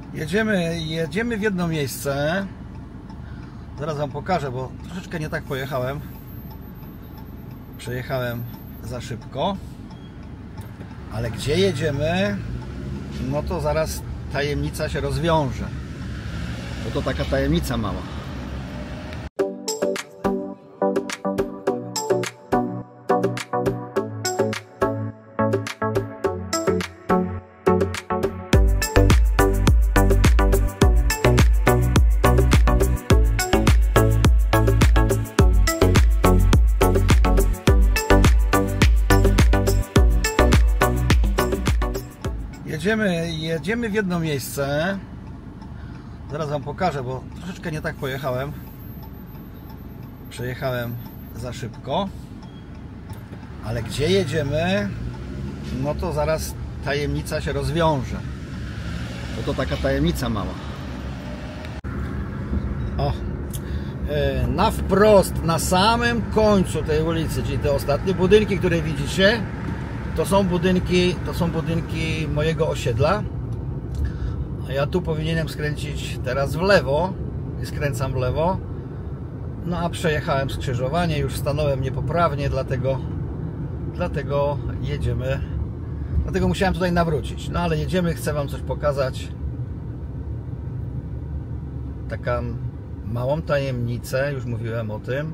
Jedziemy w jedno miejsce. Zaraz wam pokażę, bo troszeczkę nie tak pojechałem. Przejechałem za szybko. Ale gdzie jedziemy? No to zaraz tajemnica się rozwiąże. Bo to taka tajemnica mała. Jedziemy w jedno miejsce. Zaraz wam pokażę, bo troszeczkę nie tak pojechałem. Przejechałem za szybko. Ale gdzie jedziemy? No to zaraz tajemnica się rozwiąże. Bo to taka tajemnica mała. O! Na wprost, na samym końcu tej ulicy, czyli te ostatnie budynki, które widzicie, to są budynki mojego osiedla. A ja tu powinienem skręcić teraz w lewo i skręcam w lewo. No a przejechałem skrzyżowanie, już stanąłem niepoprawnie, dlatego jedziemy. Dlatego musiałem tutaj nawrócić. No ale jedziemy, chcę wam coś pokazać. Taką małą tajemnicę, już mówiłem o tym.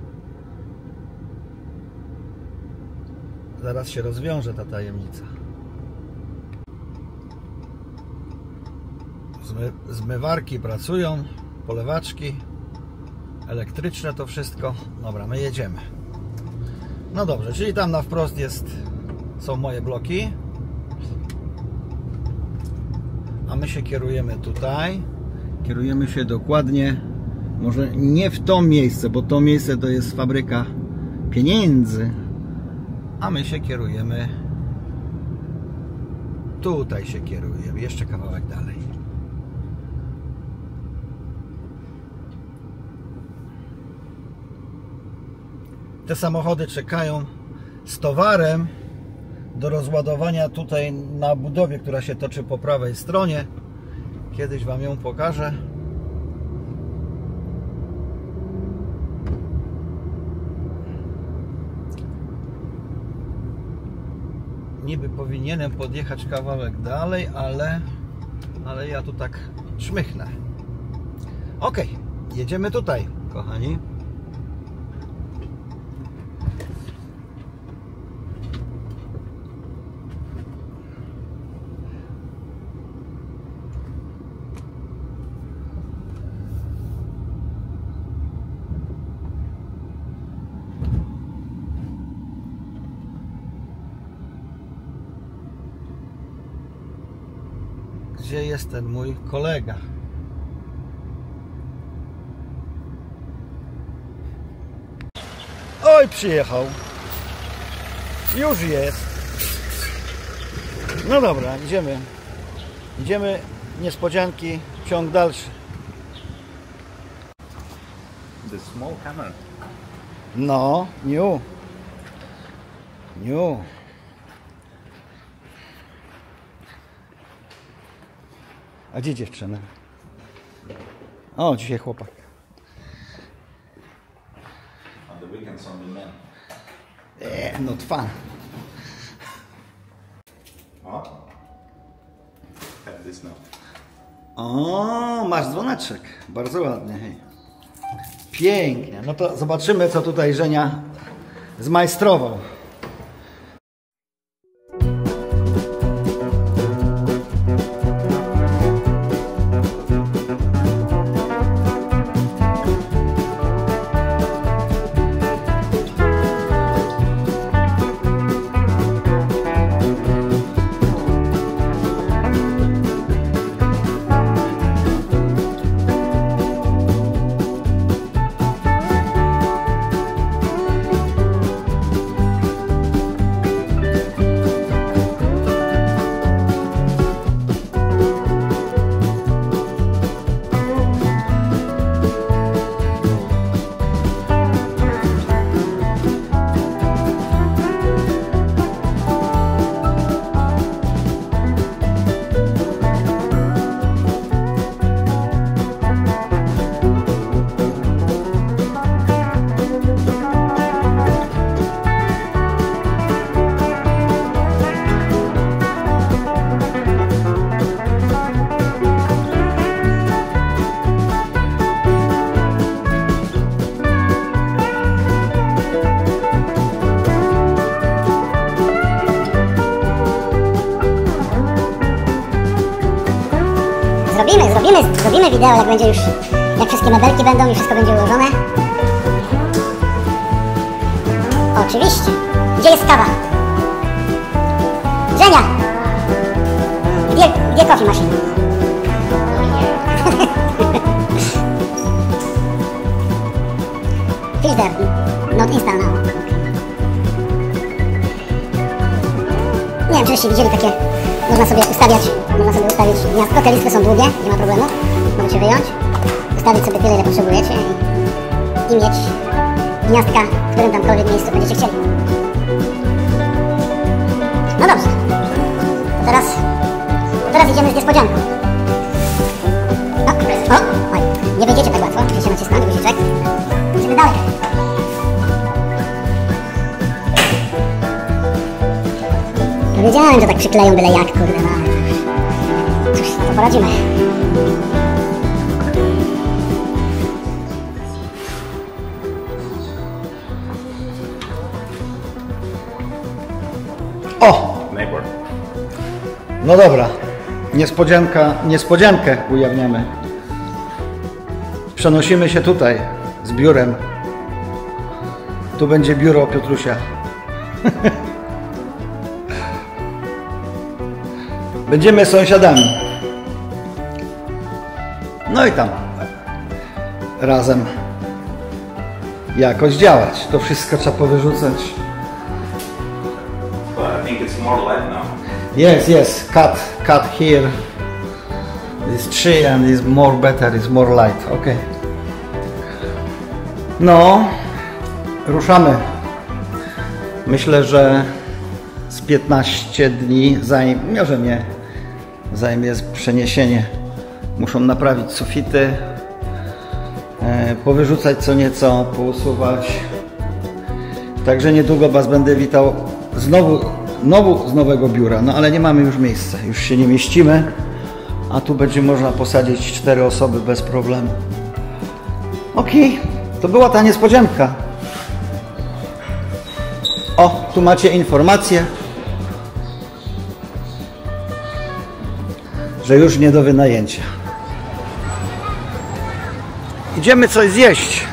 Zaraz się rozwiąże ta tajemnica. Zmywarki pracują, polewaczki elektryczne, to wszystko. Dobra, my jedziemy. No dobrze, czyli tam na wprost są moje bloki. A my się kierujemy tutaj. Kierujemy się dokładnie, może nie w to miejsce, bo to miejsce to jest fabryka pieniędzy. A my się kierujemy tutaj, się kierujemy jeszcze kawałek dalej. Te samochody czekają z towarem do rozładowania tutaj na budowie, która się toczy po prawej stronie. Kiedyś wam ją pokażę. Niby powinienem podjechać kawałek dalej, ale ja tu tak czmychnę. Ok, jedziemy tutaj, kochani. Gdzie jest ten mój kolega? Oj, przyjechał. Już jest. No dobra, idziemy. Idziemy, niespodzianki, ciąg dalszy. The small hammer. No, new. A gdzie dziewczyna? O, dzisiaj chłopak. On the weekends only men. Not fun. Oh. Have this now. O, masz dzwoneczek. Bardzo ładnie. Hej. Pięknie. No to zobaczymy, co tutaj Żenia zmajstrował. Zrobimy wideo, jak będzie już, jak wszystkie mebelki będą i wszystko będzie ułożone. Oczywiście. Gdzie jest kawa? Żenia! Gdzie coffee machine? Filter, not install now. Nie wiem, czyście widzieli takie, można sobie ustawić gniazdko, te listwy są długie, nie ma problemu, możecie wyjąć, ustawić sobie tyle, ile potrzebujecie i mieć gniazdka, w którym tamkolwiek miejscu będziecie chcieli. No dobrze, to teraz idziemy z niespodzianką. Oj, nie wyjdziecie tak łatwo, musicie nacisnąć guziczek. Idziemy dalej. Wiedziałem, że tak przykleją byle jak, kurde, no ale cóż, na to poradzimy. O! Neighbor. No dobra. Niespodziankę ujawniamy. Przenosimy się tutaj z biurem. Tu będzie biuro Piotrusia. Będziemy sąsiadami. No i tam razem jakoś działać. To wszystko trzeba powyrzucać. But I think it's more light now. Yes, cut here. This tree and is more better, is more light. Okay. No, ruszamy. Myślę, że z 15 dni zajmie przeniesienie. Muszą naprawić sufity, powyrzucać co nieco, pousuwać. Także niedługo Was będę witał znowu z nowego biura. No ale nie mamy już miejsca, już się nie mieścimy, a tu będzie można posadzić 4 osoby bez problemu. Okej, to była ta niespodzianka. O, tu macie informację, że już nie do wynajęcia. Idziemy coś zjeść.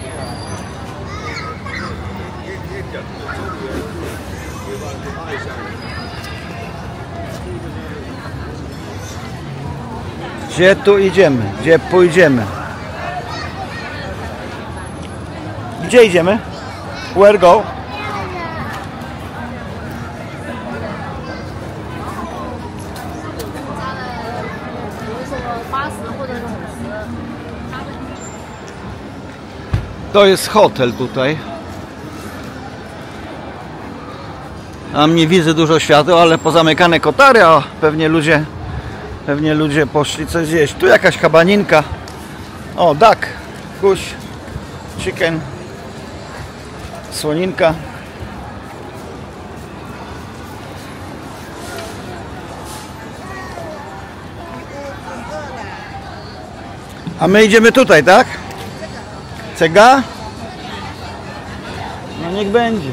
Gdzie tu idziemy? Gdzie pójdziemy? Gdzie idziemy? Where go? To jest hotel tutaj. Tam nie widzę dużo świateł, ale pozamykane kotary, a pewnie ludzie poszli coś zjeść. Tu jakaś kabaninka. O, duck, kuś, chicken, słoninka. A my idziemy tutaj, tak? Cega? No niech będzie.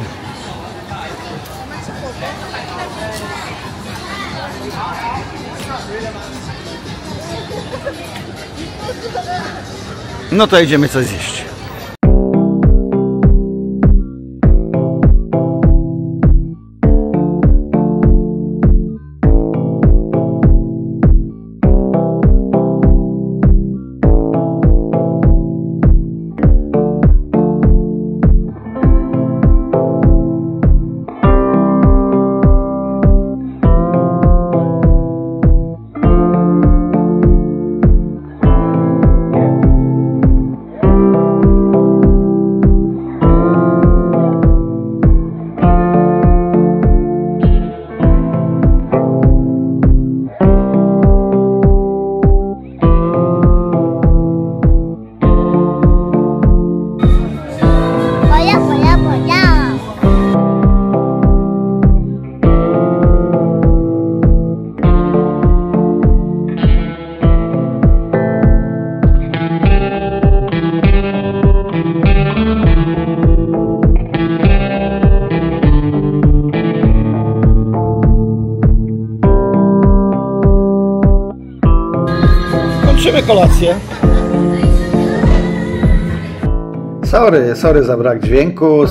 No to idziemy coś zjeść. kończymy kolację. Sorry za brak dźwięku,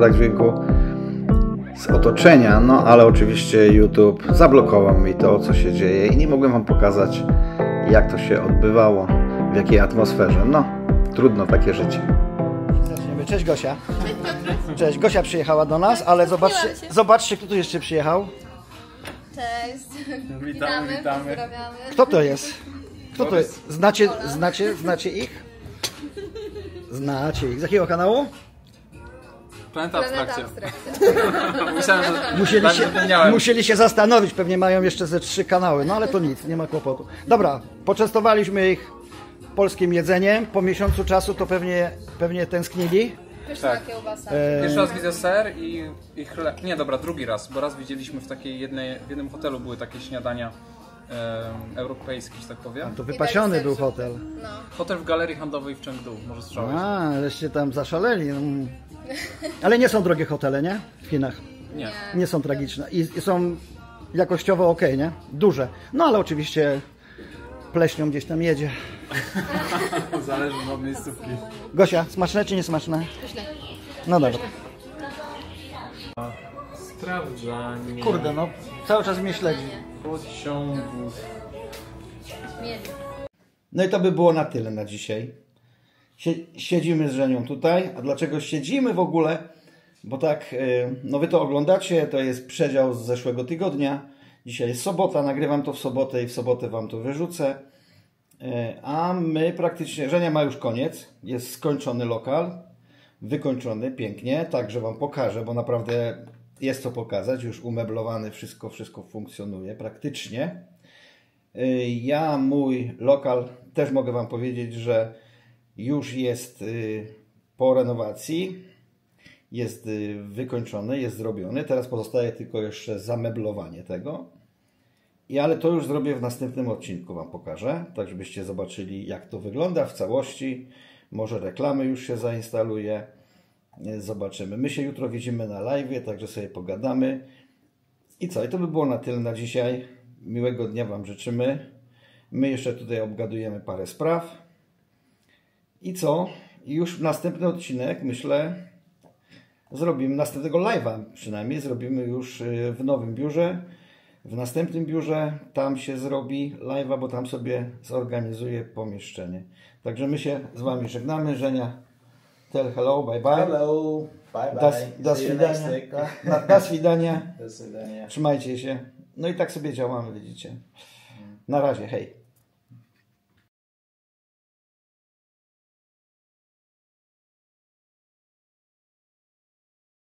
z otoczenia, no ale oczywiście YouTube zablokował mi to, co się dzieje i nie mogłem Wam pokazać, jak to się odbywało, w jakiej atmosferze. No, trudno takie życie. Zaczniemy. Cześć Gosia. Cześć, Gosia przyjechała do nas, ale zobaczcie, kto tu jeszcze przyjechał. Cześć. Witamy. Pozdrawiamy. Kto to jest? Kto to jest? Znacie ich? Znacie ich. Z jakiego kanału? Planeta Abstrakcja. Abstrakcja. Myślałem, że Musieli się zastanowić, pewnie mają jeszcze ze 3 kanały, no ale to nic, nie ma kłopotu. Dobra, poczęstowaliśmy ich polskim jedzeniem, po miesiącu czasu to pewnie tęsknili. Pyszna kiełbasa. Pierwszy raz widzę ser i chleb. Nie, dobra, drugi raz, bo raz widzieliśmy w jednym hotelu były takie śniadania europejskie, że tak powiem. To wypasiony był hotel. No. Hotel w galerii handlowej w Chengdu, może słyszałeś? Aleście tam zaszaleli. No. Ale nie są drogie hotele, nie? W Chinach. Nie. Nie są tragiczne. I są jakościowo ok, nie? Duże. No ale oczywiście pleśnią gdzieś tam jedzie. Zależy od miejscówki. Gosia, smaczne czy niesmaczne? Pyszne. No dobra. Sprawdzanie Kurde, no cały czas mnie śledzi. pociągów. Mieli. No i to by było na tyle na dzisiaj. Siedzimy z Żenią tutaj. A dlaczego siedzimy w ogóle? Bo tak, no wy to oglądacie, to jest przedział z zeszłego tygodnia. Dzisiaj jest sobota, nagrywam to w sobotę i w sobotę wam to wyrzucę. A my praktycznie, Żenia ma już koniec, jest skończony lokal, wykończony pięknie, także wam pokażę, bo naprawdę jest co pokazać, już umeblowany, wszystko funkcjonuje praktycznie. Ja mój lokal też mogę wam powiedzieć, że już jest po renowacji, jest wykończony, jest zrobiony, teraz pozostaje tylko jeszcze zameblowanie tego. Ale to już zrobię w następnym odcinku, wam pokażę, tak żebyście zobaczyli, jak to wygląda w całości. Może reklamy już się zainstaluje. Zobaczymy. My się jutro widzimy na live, także sobie pogadamy. I co? I to by było na tyle na dzisiaj. Miłego dnia wam życzymy. My jeszcze tutaj obgadujemy parę spraw. I co? I już następny odcinek, myślę, zrobimy następnego live'a. Przynajmniej zrobimy już w nowym biurze. W następnym biurze tam się zrobi live'a, bo tam sobie zorganizuję pomieszczenie. Także my się z wami żegnamy. Żenia, tell hello, bye bye. Hello, bye bye. Do See you next swidania. week. Do swidania. Do swidania. Trzymajcie się. No i tak sobie działamy, widzicie. Na razie, hej.